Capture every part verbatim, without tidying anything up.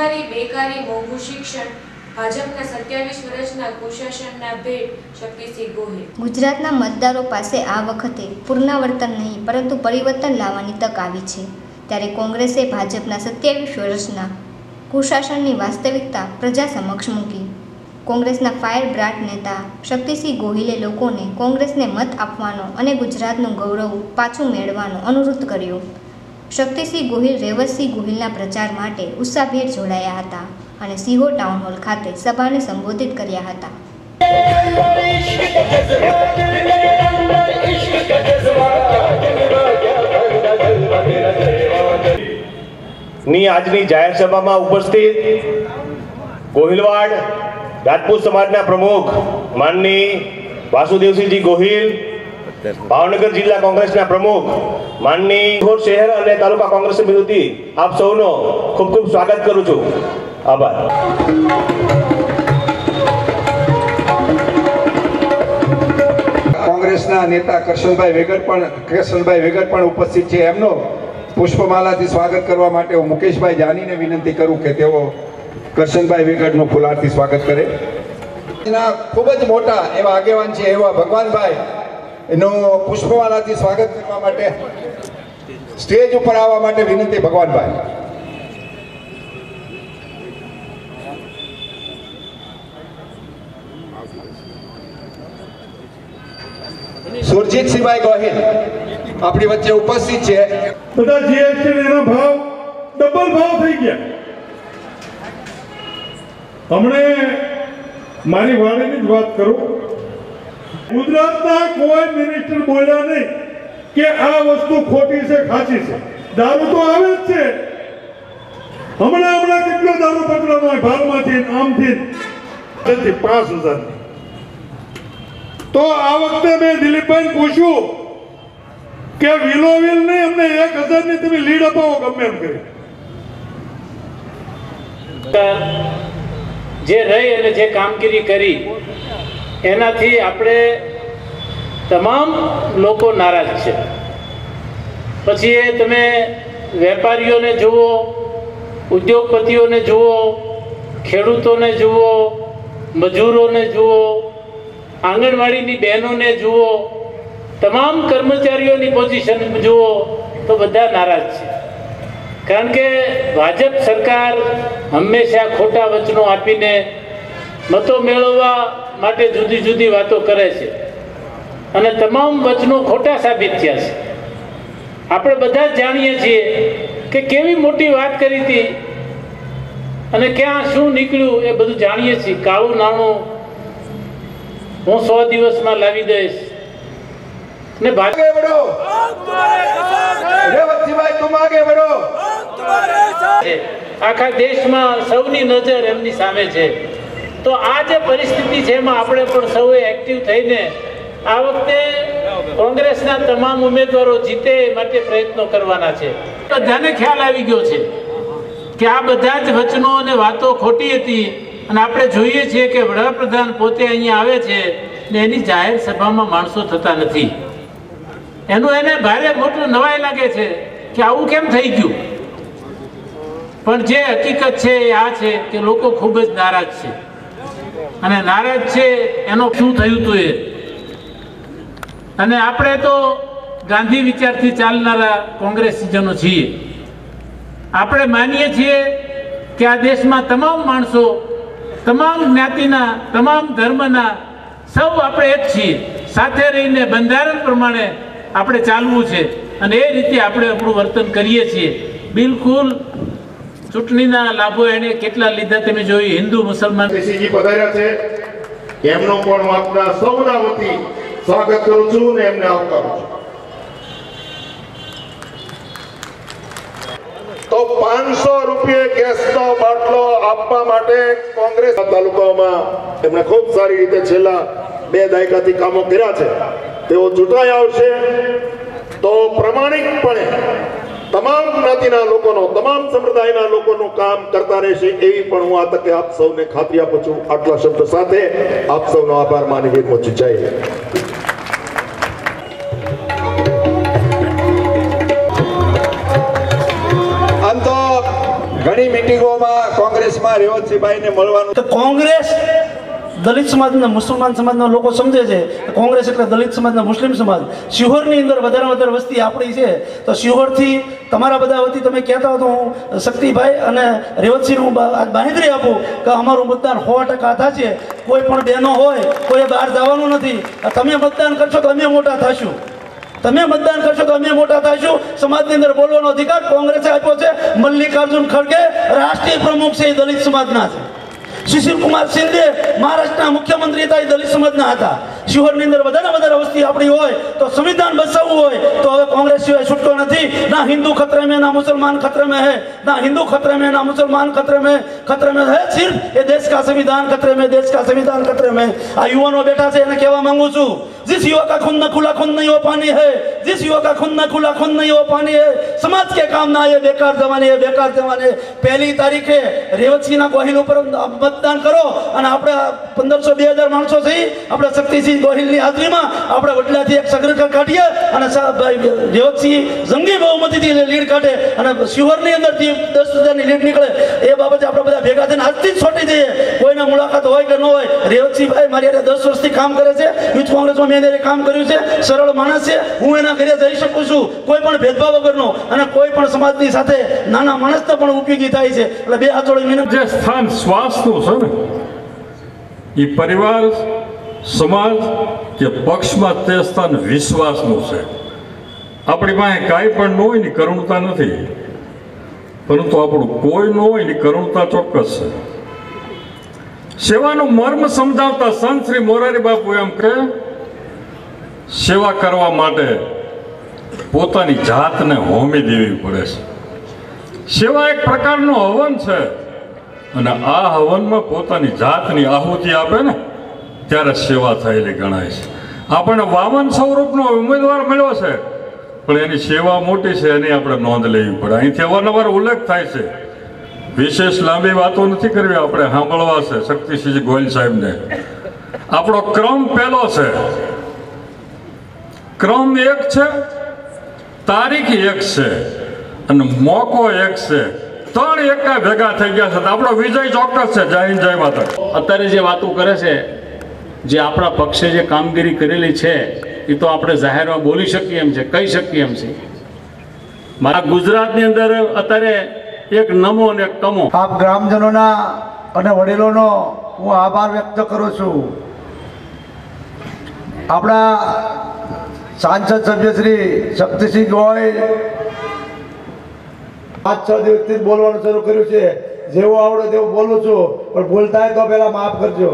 મોંઘવારી, બેકારી, મોંઘું શિક્ષણ, ભાજપના સત્યાવીસ વર્ષના કુશાસનના ભેટ શક્તિસિંહ ગોહિલ. ગુજરાતના મતદારો પાસે આ વખતે પુનરાવર્તન નહીં પરંતુ પરિવર્તન લાવવાની તક આવી છે. ત્યારે કોંગ્રેસે ભાજપના સત્યાવીસ વર્ષના કુશાસનની વાસ્તવિકતા પ્રજા સમક્ષ મૂકી. કોંગ્રેસના ફાયર બ્રાન્ડ નેતા શક્તિસિંહ ગોહિલે લોકોને કોંગ્રેસને મત આપવાનો અને ગુજરાતનું ગૌરવ પાછું મેળવવાનો અનુરોધ કર્યો. શક્તિસિંહ ગોહિલ રેવતસિંહ ગોહિલના પ્રચાર માટે ઉત્સાહભેર જોડાયા હતા અને સિહોર ટાઉન હોલ ખાતે સભાને સંબોધિત કર્યા હતા. ની આજની જાહેર સભામાં ઉપસ્થિત ગોહિલવાડ રાજપૂત સમાજના પ્રમુખ માનની વાસુદેવસિંહજી ગોહિલ, ભાવનગર જિલ્લા કોંગ્રેસના પ્રમુખ માનની શહેર અને તાલુકા કોંગ્રેસ સમિતિ, આપ સૌનો ખૂબ ખૂબ સ્વાગત કરું છું. આભાર. કોંગ્રેસના નેતા કરશનભાઈ વેગડ પણ કરશનભાઈ વેગડ પણ ઉપસ્થિત છે. એમનો પુષ્પમાલાથી સ્વાગત કરવા માટે હું મુકેશભાઈ જાનીને વિનંતી કરું કે તેઓ કરશનભાઈ વેગડનું ફુલારથી સ્વાગત કરે. એના ખૂબ જ મોટા એવા આગેવાન છે એવા ભગવાનભાઈ એનું પુષ્પમાલાથી સ્વાગત કરવા માટે સ્ટેજ ઉપર આવવા માટે વિનંતી. ભગવાનભાઈ. સુરજીતસિંહભાઈ ગોહિલ આપણી વચ્ચે ઉપસ્થિત છે. બધા જીએસટી એના ભાવ ડબલ ભાવ થઈ ગયા. હમણે મારી વાડીની જ વાત કરું, ગુજરાતના કોઈ મિનિસ્ટર બોલ્યા નહીં કે આ વસ્તુ ખોટી છે, ખાચી છે. દારૂ તો આવે જ છે. હમણાં હમણાં કેટલો દારૂ પકડવાનો હોય ભાલમાંથી આમથી પાંચ હજાર. તો આ વખતે મેં દિલીપભાઈ પૂછ્યું કે વિલો વિલ નહીં, અમને એક હજાર ની તમે લીડ અપાવો ગમે એમ કરી. જે રહી અને જે કામગીરી કરી એનાથી આપણે તમામ લોકો નારાજ છે. પછી એ તમે વેપારીઓને જુઓ, ઉદ્યોગપતિઓને જુઓ, ખેડૂતોને જુઓ, મજૂરોને જુઓ, આંગણવાડીની બહેનોને જુઓ, તમામ કર્મચારીઓની પોઝિશન જુઓ તો બધા નારાજ છે. કારણ કે ભાજપ સરકાર હંમેશા ખોટા વચનો આપીને મતો મેળવવા માટે જુદી જુદી વાતો કરે છે અને તમામ વચનો ખોટા સાબિત થયા છે. આપણે બધા જ જાણીએ છીએ કે કેવી મોટી વાત કરી હતી અને ક્યાં શું નીકળ્યું એ બધું જાણીએ છીએ. કાળું નાણું હું સો દિવસમાં લાવી દઈશ ને ભાજપ આખા દેશમાં સૌની નજર એમની સામે છે. તો આ જે પરિસ્થિતિ છે એમાં આપણે પણ સૌએ એક્ટિવ થઈને આ વખતે કોંગ્રેસના તમામ ઉમેદવારો જીતે માટે પ્રયત્નો કરવાના છે. બધાને ખ્યાલ આવી ગયો છે કે આ બધા જ વચનો અને વાતો ખોટી હતી અને આપણે જોઈએ છીએ કે વડાપ્રધાન પોતે અહીંયા આવે છે ને એની જાહેર સભામાં માણસો થતા નથી. એનું એને ભારે મોટું નવાઈ લાગે છે કે આવું કેમ થઈ ગયું. પણ જે હકીકત છે એ આ છે કે લોકો ખૂબ જ નારાજ છે અને નારાજ છે એનો શું થયું હતું એ. અને આપણે તો ગાંધી વિચારથી ચાલનારા કોંગ્રેસીજનો છીએ. આપણે માનીએ છીએ કે આ દેશમાં તમામ માણસો, તમામ જ્ઞાતિના, તમામ ધર્મના સૌ આપણે એક છીએ. સાથે રહીને બંધારણ પ્રમાણે આપણે ચાલવું છે અને એ રીતે આપણે આપણું વર્તન કરીએ છીએ. બિલકુલ ચૂંટણીના લાભો એને કેટલા લીધા તમે જોયું. હિન્દુ મુસલમાન પધાર્યા છે, એમનો પણ આપણા સૌના વતી સ્વાગત કરું છું અને એમને આવકારું છું. તો પાંચસો રૂપિયે ગેસનો બાટલો આપવા માટે કોંગ્રેસ તાલુકામાં એમણે ખૂબ સારી રીતે છેલ્લા બે દાયકાથી કામો કર્યા છે. તેઓ ચૂંટાઈ આવશે તો પ્રમાણિકપણે તમામ જ્ઞાતિના લોકોનો, તમામ સંપ્રદાયના લોકોનું કામ કરતા રહેશે એવી પણ હું આ તકે આપ સૌને ખાતરી આપું છું. આટલા શબ્દ સાથે આપ સૌનો આભાર માની વિરમું છું. જય આમ તો ઘણી મિટિંગોમાં કોંગ્રેસ કોંગ્રેસમાં રેવતસિંહભાઈને મળવાનું તો કોંગ્રેસ દલિત સમાજના મુસલમાન સમાજના લોકો સમજે છે કોંગ્રેસ એટલે દલિત સમાજના મુસ્લિમ સમાજ. શિહોરની અંદર વધારે વધારે વસ્તી આપણી છે તો શિહોરથી તમારા બધા વતી તમે કહેતા હો તો હું શક્તિભાઈ અને રેવતસિંહ હું બાંહેધરી આપું કે અમારું મતદાન સો ટકા થશે. કોઈ પણ બહેનો હોય કોઈ બહાર જવાનું નથી. તમે મતદાન કરશો તો અમે મોટા થશું. તમે મતદાન કરશો તો અમે મોટા થઈશું. સમાજની અંદર બોલવાનો અધિકાર કોંગ્રેસે આપ્યો છે. મલ્લિકાર્જુન ખડગે રાષ્ટ્રીય પ્રમુખ છે, એ દલિત સમાજના છે. સુશીલ કુમાર શિંદે મહારાષ્ટ્રના મુખ્યમંત્રી હતા, એ દલિત સમાજના હતા. શિહોરની અંદર વધારે વધારે વસ્તી આપણી હોય તો સંવિધાન બચાવવું હોય તો હવે કોંગ્રેસ સિવાય છૂટકો નથી. ના હિન્દુ ખતરે में, ना मुसलमान खतरे में है, ना हिंदू खतरे में, ना मुसलमान खतरे में. खतरे में है सिर्फ ये देश का संविधान खतरे में, देश का संविधान खतरे में. આ યુવાનો બેઠા છે એને કહેવા માંગુ છું, जिस युवा का खून न खुला खून नहीं हो पानी है, जिस युवा का खून न खुला खून नहीं हो पानी है, समाज के काम ना आए बेकार जवानी है, बेकार जवानी है. પહેલી તારીખે રેવતસિંહના ગોહિલ ઉપર મતદાન કરો અને આપણે પંદરસો બે હજાર માણસો થઈ આપણે શક્તિસિંહ ગોહિલની હાજરીમાં આપણે વડલાથી એક સગર્ક કાઢીએ અને રેવતસિંહ જંગી બહુમતીથી લીડ કાઢે અને શિહોરની અંદરથી દસ હજારની લીડ નીકળે. એ બાબતે આપણે બધા ભેગા થઈને આજથી જ છોડી દઈએ. કોઈને મુલાકાત હોય કે ન હોય, રેવતસિંહભાઈ મારી હારે દસ વર્ષથી કામ કરે છે, યુથ કોંગ્રેસમાં મેં એને કામ કર્યું છે, સરળ માણસ છે. હું એના ઘરે જઈ શકું છું કોઈ પણ ભેદભાવ વગરનો અને કોઈ પણ સમાજની સાથે નાના માણસને પણ ઉપયોગી થાય છે. એટલે બે હાથ જોડી વિનંતી. જે સ્થાન શ્વાસનું છે ને એ પરિવાર સમાજ કે પક્ષમાં તે સ્થાન વિશ્વાસનું છે. આપણી પાસે કાંઈ પણ ન હોય ને કરુણતા નથી, પરંતુ આપણું કોઈ ન હોય ને કરુણતા ચોક્કસ છે. સેવાનું મર્મ સમજાવતા સંત શ્રી મોરારી બાપુ એમ કહે, સેવા કરવા માટે પોતાની જાતને હોમી દેવી પડે છે. સેવા એક પ્રકારનો હવન છે અને આ હવનમાં પોતાની જાતની આહુતિ આપે ને ત્યારે સેવા થયેલી ગણાય છે. આપણને વામન સ્વરૂપનો ઉમેદવાર મળ્યો છે પણ એની સેવા મોટી છે, એની આપણે નોંધ લેવી પડે. અહીંથી અવારનવાર ઉલ્લેખ થાય છે. વિશેષ લાંબી વાતો નથી કરવી, આપણે સાંભળવા છે શક્તિસિંહ ગોહિલ સાહેબને. આપણો ક્રમ પહેલો છે, ક્રમ એક છે, તારીખ એક છે અને મોકો એક છે. ત્રણ એકા ભેગા થઈ ગયા છે. આપણો વિજય ચોક્કસ છે. જય હિન્દ, જય માતા. અત્યારે જે વાતો કરે છે, જે આપણા પક્ષે જે કામગીરી કરેલી છે એ તો આપણે જાહેરમાં બોલી શકીએ એમ છે, કહી શકીએ એમ છે. મારા ગુજરાતની અંદર અત્યારે એક નમો અને એક કમો. આપ ગ્રામજનોના અને વડીલોનો હું આભાર વ્યક્ત કરું છું. આપણા સાંસદ સભ્ય શ્રી શક્તિસિંહ ગોહિલ પાંચ છ દિવસથી બોલવાનું શરૂ કર્યું છે. જેવું આવડે તેવું બોલું છું, પણ ભૂલ થાય તો પહેલા માફ કરજો.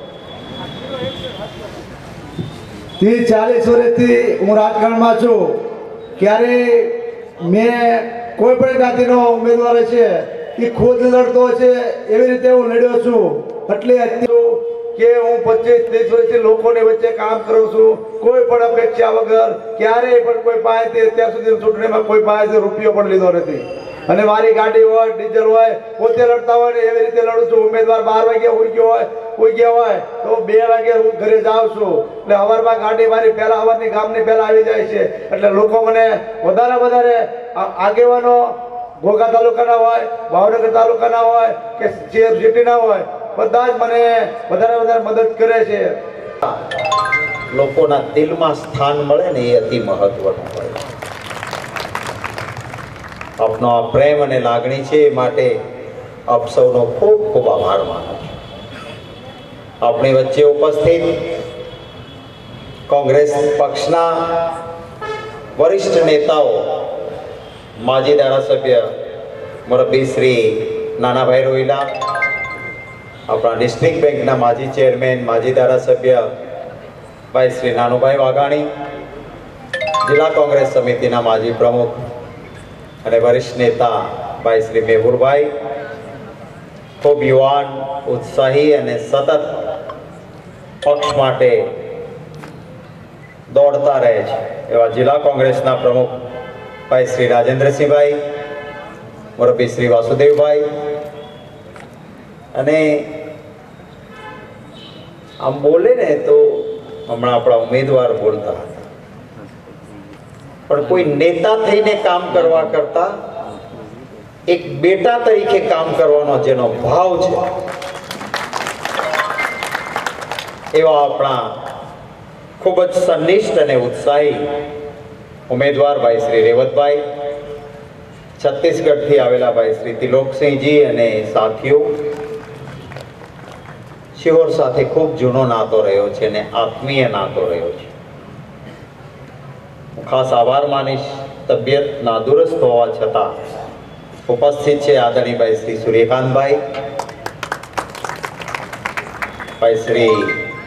ત્રીસ ચાલીસ વર્ષથી હું રાજકારણમાં છું. ક્યારે મેં કોઈ પણ જાતિનો ઉમેદવાર છે એ ખુદ લડતો છે એવી રીતે હું લડ્યો છું. એટલે અત્યારે કે હું પચીસ ત્રીસ વર્ષથી લોકોની વચ્ચે કામ કરું છું, કોઈ પણ અપેક્ષા વગર. ક્યારેય પણ કોઈ પાસેથી અત્યાર સુધી ચૂંટણીમાં કોઈ પાસેથી રૂપિયો પણ લીધો નથી. અને મારી ગાડી હોય, ડીઝલ હોય, પોતે લડતા હોય ને એવી રીતે લડું છું. ઉમેદવાર બાર વાગે ઉઈ ગયો હોય ઉઈ ગયા હોય તો બે વાગે હું ઘરે જાઉં છું. એટલે હવારમાં ગાડી મારી પહેલા હવારની ગામની પહેલા આવી જાય છે. એટલે લોકો મને વધારે વધારે આગેવાનો ઘોઘા તાલુકાના હોય, ભાવનગર તાલુકાના હોય કે સિટીના હોય, બધા જ મને વધારે વધારે મદદ કરે છે. લોકોના દિલમાં સ્થાન મળે ને એ અતિ મહત્વનું હોય. આપનો આ પ્રેમ અને લાગણી છે એ માટે આપ સૌનો ખૂબ ખૂબ આભાર માનું છું. આપણી વચ્ચે ઉપસ્થિત કોંગ્રેસ પક્ષના વરિષ્ઠ નેતાઓ, માજી ધારાસભ્ય મુરબ્બી શ્રી નાનાભાઈ રોહિલા, આપણા ડિસ્ટ્રિક્ટ બેંકના માજી ચેરમેન, માજી ધારાસભ્ય ભાઈ શ્રી નાનુભાઈ વાઘાણી, જિલ્લા કોંગ્રેસ સમિતિના માજી પ્રમુખ અને વરિષ્ઠ નેતા ભાઈ શ્રી મેહુરભાઈ, ખૂબ યુવાન, ઉત્સાહી અને સતત પક્ષ માટે દોડતા રહે છે એવા જિલ્લા કોંગ્રેસના પ્રમુખ ભાઈ શ્રી રાજેન્દ્રસિંહભાઈ, મુરબ્બી શ્રી વાસુદેવભાઈ, અને આમ બોલે ને તો હમણાં આપણા ઉમેદવાર બોલતા હતા, પણ કોઈ નેતા થઈને કામ કરવા કરતા એક બેટા તરીકે કામ કરવાનો જેનો ભાવ છે એવા આપણા ખૂબ જ સનિષ્ઠ અને ઉત્સાહી ઉમેદવાર ભાઈ શ્રી રેવતભાઈ, છત્તીસગઢથી આવેલા ભાઈ શ્રી તિલોકસિંહજી અને સાથીઓ, શિહોર સાથે ખૂબ જૂનો નાતો રહ્યો છે અને આત્મીય નાતો રહ્યો છે. હું ખાસ આભાર માનીશ. તબિયત નાદુરસ્ત હોવા છતાં ઉપસ્થિત છે આદરણીય ભાઈ શ્રી સૂર્યકાંતભાઈ, ભાઈ શ્રી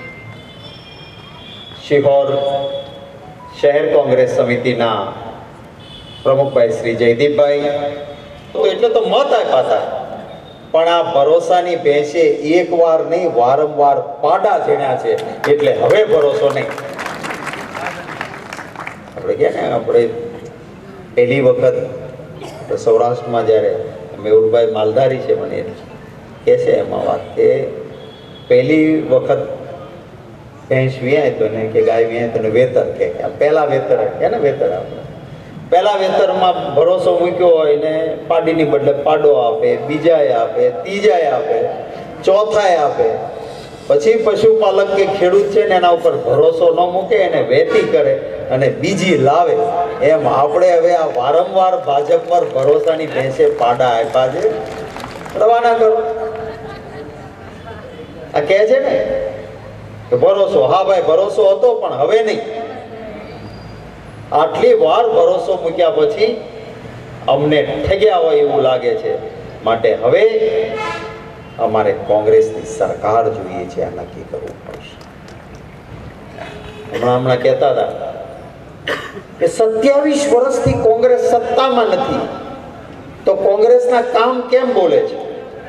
શિહોર શહેર કોંગ્રેસ સમિતિના પ્રમુખ ભાઈ શ્રી જયદીપભાઈ. તો એટલે તો મત આપ્યા હતા, પણ આ ભરોસાની ભેંસે એક વાર નહીં વારંવાર પાડા ઝીણ્યા છે, એટલે હવે ભરોસો નહીં. આપણે કે ને આપણે પહેલી વખત સૌરાષ્ટ્રમાં જ્યારે મેહુલભાઈ માલધારી છે મને કહે છે એમાં વાત કે પહેલી વખત ભેંસ વ્યાય તો ને કે ગાય વ્યાય તો વેતર કે પહેલા વેતર કે ને વેતર આપણે પહેલા વેતરમાં ભરોસો મૂક્યો હોય ને પાડીની બદલે પાડો આપે, બીજાએ આપે, ત્રીજાએ આપે, ચોથાએ આપે. પછી પશુપાલક કે ખેડૂત છે ને એના ઉપર ભરોસો ન મૂકે, એને વેતી કરે અને બીજી લાવે. એમ આપણે હવે આ વારંવાર ભાજપ પર ભરોસાની ભેંસે પાડા આપ્યા છે. રવાના કરો. આ કહે છે ને કે ભરોસો, હા ભાઈ ભરોસો હતો પણ હવે નહીં. આટલી વાર ભરોસો મૂક્યા પછી અમને ઠગ્યા હોય એવું લાગે છે. માટે હવે અમારે કોંગ્રેસની સરકાર જોઈએ છે, આ નક્કી કરવું પડશે. હમણાં હમણાં કહેતા હતા કે સત્યાવીસ વર્ષથી કોંગ્રેસ સત્તામાં નથી તો કોંગ્રેસના કામ કેમ બોલે છે?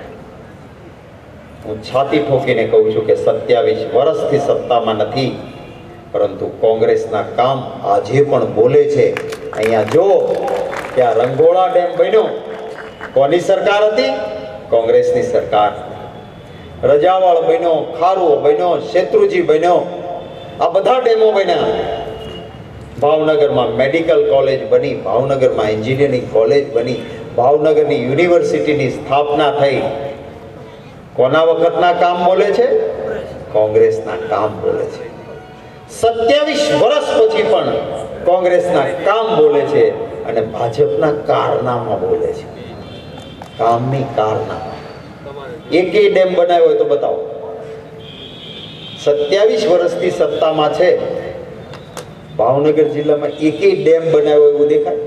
હું છાતી ઠોકીને કહું છું કે સત્યાવીસ વર્ષથી સત્તામાં નથી, પરંતુ કોંગ્રેસના કામ આજે પણ બોલે છે. અહીંયા જો કે આ રંગોળા ડેમ બન્યો, કોની સરકાર હતી? કોંગ્રેસની સરકાર. રજાવાળ બન્યો, ખારુઓ બન્યો, શેત્રુજી બન્યો, આ બધા ડેમો બન્યા. ભાવનગરમાં મેડિકલ કોલેજ બની, ભાવનગરમાં એન્જિનિયરિંગ કોલેજ બની, ભાવનગરની યુનિવર્સિટીની સ્થાપના થઈ. કોના વખતના કામ બોલે છે? કોંગ્રેસના કામ બોલે છે. સત્યાવીસ વર્ષ પછી પણ કોંગ્રેસના કામ બોલે છે અને ભાજપના કારનામા બોલે છે. કામની કારનામા. એકેય ડેમ બનાવ્યો હોય તો બતાવો. સત્યાવીસ વર્ષથી સત્તામાં છે, ભાવનગર જિલ્લામાં એકેય ડેમ બનાવ્યો એવું દેખાય?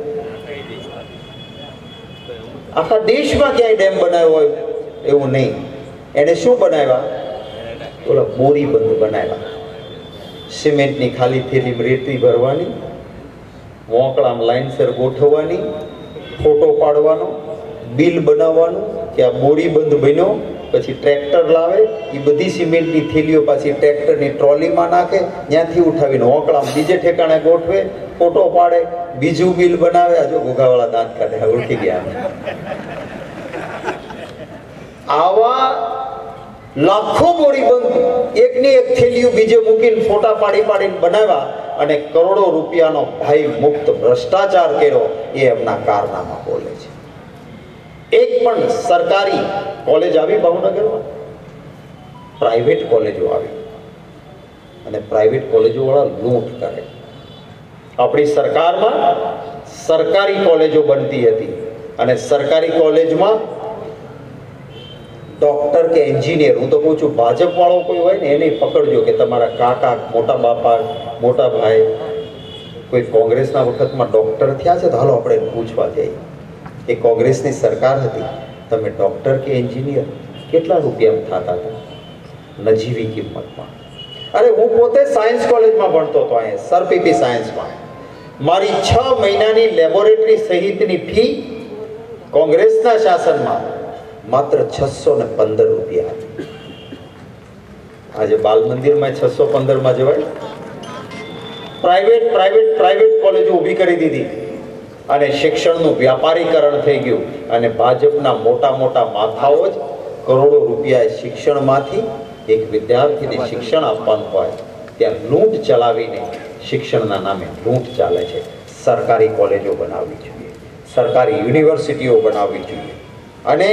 આખા દેશમાં ક્યાંય ડેમ બનાવ્યો હોય એવું નહીં. એને શું બનાવ્યા? ઓલા બોરી બંધ બનાવ્યા. સિમેન્ટની ખાલી થેલી રેતી ભરવાની, મોકળામાં લાઈનસર ગોઠવવાની, ફોટો પાડવાનો, બિલ બનાવવાનું કે આ બોરી બંધ બન્યો. પછી ટ્રેક્ટર લાવે, એ બધી સિમેન્ટની થેલીઓ પાછી ટ્રેક્ટરની ટ્રોલીમાં નાખે, ત્યાંથી ઉઠાવીને ઓકળામાં બીજે ઠેકાણે ગોઠવે, ફોટો પાડે, બીજું બિલ બનાવે. આ જો ઘોઘાવાળા દાંત કાઢે, ઓળખી ગયા. આવા લાખો બોરી બંધ એકની એક થેલીઓ બીજે મૂકીને ફોટા પાડી પાડીને બનાવ્યા અને કરોડો રૂપિયાનો ભાઈ મુક્ત ભ્રષ્ટાચાર કર્યો. એ એમના કારનામા બોલે છે. એક પણ સરકારી કોલેજ આવી ભાવનગરમાં? પ્રાઇવેટ કોલેજો આવી અને પ્રાઇવેટ કોલેજો વાળા લૂંટ કરે. આપણી સરકારમાં સરકારી કોલેજો બનતી હતી અને સરકારી કોલેજમાં ડોક્ટર કે એન્જિનિયર, હું તો કહું છું ભાજપ વાળો કોઈ હોય ને એને પકડજો કે તમારા કાકા, મોટા બાપા, મોટા ભાઈ કોઈ કોંગ્રેસના વખતમાં ડોક્ટર થયા છે તો હાલો આપણે પૂછવા જઈએ. એ કોંગ્રેસની સરકાર હતી, તમે ડોક્ટર કે એન્જિનિયર કેટલા રૂપિયામાં થતા હતા? નજીવી કિંમતમાં. અરે હું પોતે સાયન્સ કોલેજમાં ભણતો હતો, અહીંયા સરપીપી સાયન્સમાં. મારી છ મહિનાની લેબોરેટરી સહિતની ફી કોંગ્રેસના શાસનમાં માત્ર છસો ને પંદર રૂપિયા હતી. આજે બાલ મંદિરમાં છસો પંદર માં જવાય. પ્રાઇવેટ પ્રાઇવેટ પ્રાઇવેટ કોલેજો ઊભી કરી દીધી અને શિક્ષણનું વ્યાપારીકરણ થઈ ગયું અને ભાજપના મોટા મોટા માથાઓ જ કરોડો રૂપિયા શિક્ષણમાંથી એક વિદ્યાર્થીને શિક્ષણ આપવાનું હોય ત્યાં લૂંટ ચલાવીને શિક્ષણના નામે લૂંટ ચાલે છે. સરકારી કોલેજો બનાવવી જોઈએ, સરકારી યુનિવર્સિટીઓ બનાવવી જોઈએ અને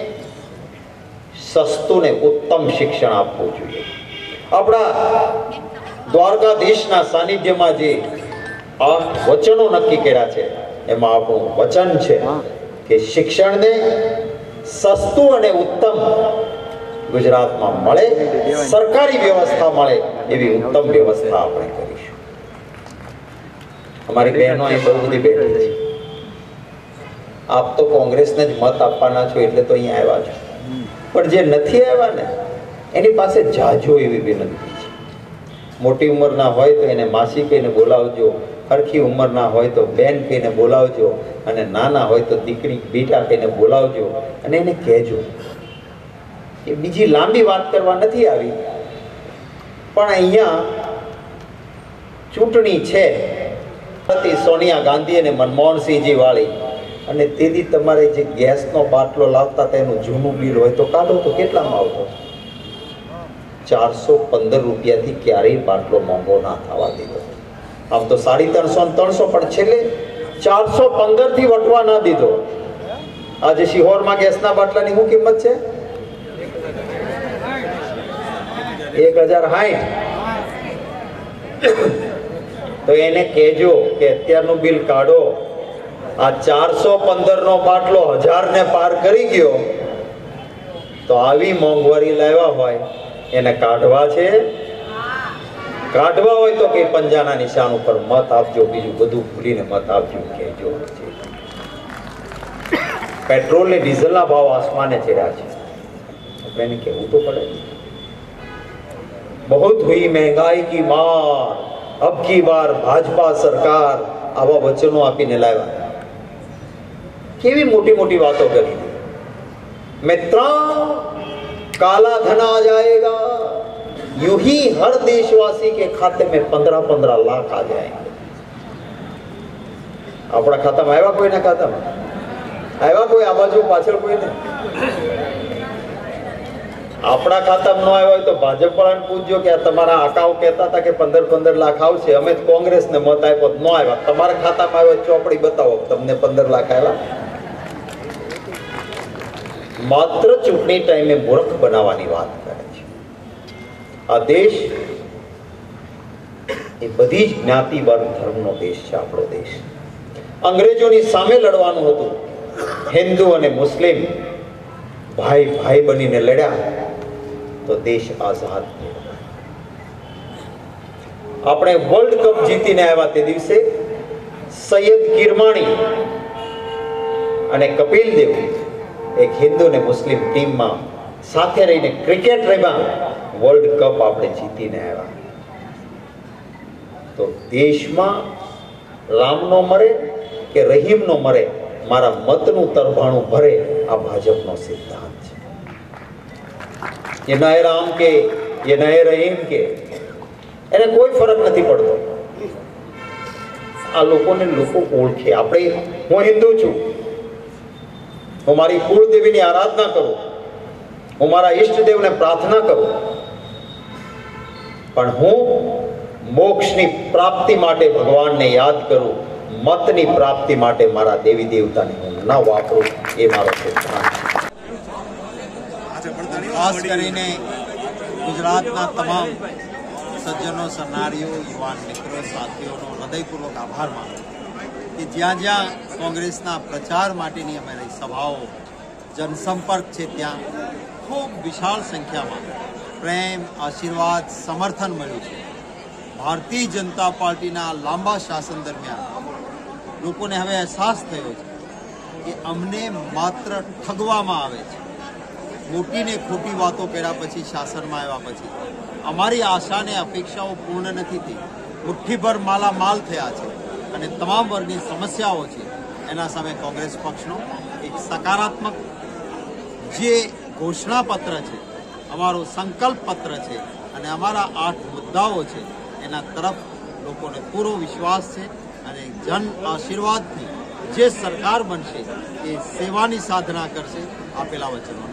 સસ્તું ને ઉત્તમ શિક્ષણ આપવું જોઈએ. આપણા દ્વારકાધીશના સાનિધ્યમાં જે આ વચનો નક્કી કર્યા છે એમાં આપણું વચન છે કે શિક્ષણને સસ્તું અને ઉત્તમ ગુજરાતમાં મળે, સરકારી વ્યવસ્થા મળે એવી ઉત્તમ વ્યવસ્થા આપણે કરીશું. અમારી બહેનો અહીં બહુ બધી બેઠી છે. આપ તો કોંગ્રેસને જ મત આપવાના છો એટલે તો અહીંયા આવ્યા છો, પણ જે નથી આવ્યા ને એની પાસે જાજો એવી વિનંતી છે. મોટી ઉંમરના હોય તો એને માસી કહીને બોલાવજો, હરખી ઉંમરના હોય તો બેન કહીને બોલાવજો, અને નાના હોય તો દીકરી બેટા કહીને બોલાવજો અને એને કહેજો. એ બીજી લાંબી વાત કરવા નથી આવી, પણ અહીંયા ચૂંટણી છે સોનિયા ગાંધી અને મનમોહનસિંહજી વાળી, અને તેથી તમારે જે ગેસનો બાટલો લાવતા તેનું જૂનું બિલ હોય તો કાઢો તો કેટલામાં આવતો? ચારસો પંદર રૂપિયાથી ક્યારેય બાટલો મોંઘો ના થવા દીધો. આમ તો સાડી ત્રણસો ને ત્રણસો, પણ છેલ્લે ચારસો પંદર થી વટવા ના દીધો. આજે શિહોરમાં ગેસના બાટલાની શું કિંમત છે? એક હજાર સાઠ. તો એને કહેજો કે અત્યારનું બિલ કાઢો. આ ચારસો પંદર નો બાટલો હજાર ને પાર કરી ગયો, તો આવી મોંઘવારી લાવ્યા હોય એને કાઢવા છે. કાઢવા હોય તો કે પંજાના નિશાન ઉપર મત આપજો, બીજું બધું ભૂલીને મત આપજો કહેજો. પેટ્રોલ ને ડીઝલના ભાવ આસમાને ચડ્યા છે, આપણે એને કહેવું તો પડે. बहुत हुई महंगाई की मार, अब की बार भाजपा सरकार, આવા વચનો આપીને લાવ્યા. કેવી મોટી મોટી વાતો કરી. मित्रा काला धन आ जाएगा, यूं ही हर देशवासी के खाते में पंद्रह पंद्रह लाख आ जाएंगे. આપણા ખાતામાં આવ્યા? કોઈના ખાતામાં આવ્યા? કોઈ આ બાજુ પાછળ કોઈને આપણા ખાતામાં ન આવ્યા હોય તો ભાજપ વાળાને પૂછજો કે તમારા આકાઓ કહેતા હતા કે પંદર પંદર લાખ આવશે, અમે કોંગ્રેસને મત આપ્યો ન આવ્યા. તમારા ખાતામાં આવ્યો ચોપડી બતાવો તમને પંદર લાખ આવ્યા. માત્ર ચૂંટણી ટાઈમે મૂર્ખ બનાવવાની વાત કરે છે. આ દેશ એ બધી જ જ્ઞાતિ વર્ગ ધર્મનો દેશ છે. આપણો દેશ અંગ્રેજોની સામે લડવાનું હતું. હિન્દુ અને મુસ્લિમ ભાઈ ભાઈ બનીને લડ્યા તો દેશ આઝાદ થયો. આપણે વર્લ્ડ કપ જીતીને આવ્યા તે દિવસે સૈયદ કિરમાણી અને કપિલ દેવ એક હિન્દુ અને મુસ્લિમ ટીમમાં સાથે રહીને ક્રિકેટ રમ્યા. વર્લ્ડ કપ આપણે જીતીને આવ્યા. તો દેશમાં રામનો મરે કે રહીમનો મરે, મારા મતનું તરભાણું ભરે, આ ભાજપનો સિદ્ધાંત છે. ये नए राम के, ये नए रहीम के, એને કોઈ ફરક નથી પડતો. આ લોકોને લોકો ઓળખે. આપણે હું હિન્દુ છું, હું મારી કુળદેવીની આરાધના કરું, હું મારા ઈષ્ટદેવને પ્રાર્થના કરું, પણ હું મોક્ષની પ્રાપ્તિ માટે ભગવાનને યાદ કરું, મતની પ્રાપ્તિ માટે મારા દેવી દેવતાને હું ન વાપરું. એ મારો સિદ્ધાંત છે. ખાસ કરીને ગુજરાતના તમામ સજ્જનો, સરનારીઓ, યુવાન મિત્રો, સાથીઓનો હૃદયપૂર્વક આભાર માનું કે જ્યાં જ્યાં કોંગ્રેસના પ્રચાર માટેની અમારી સભાઓ, જનસંપર્ક છે, ત્યાં ખૂબ વિશાળ સંખ્યામાં પ્રેમ, આશીર્વાદ, સમર્થન મળ્યું છે. ભારતીય જનતા પાર્ટીના લાંબા શાસન દરમિયાન લોકોને હવે અહેસાસ થયો છે કે અમને માત્ર ઠગવામાં આવે છે. મોટી ને ખોટી વાતો કર્યા પછી, શાસનમાં આવ્યા પછી અમારી આશા ને અપેક્ષાઓ પૂર્ણ નથી થઈ. મુઠ્ઠીભર માલામાલ થયા છે અને તમામ વર્ગની સમસ્યાઓ છે. એના સામે કોંગ્રેસ પક્ષનો એક સકારાત્મક જે ઘોષણાપત્ર છે, અમારો સંકલ્પ પત્ર છે અને અમારા આઠ મુદ્દાઓ છે, એના તરફ લોકોને પૂરો વિશ્વાસ છે. અને જન આશીર્વાદથી જે સરકાર બનશે એ સેવાની સાધના કરશે. આપેલા વચનો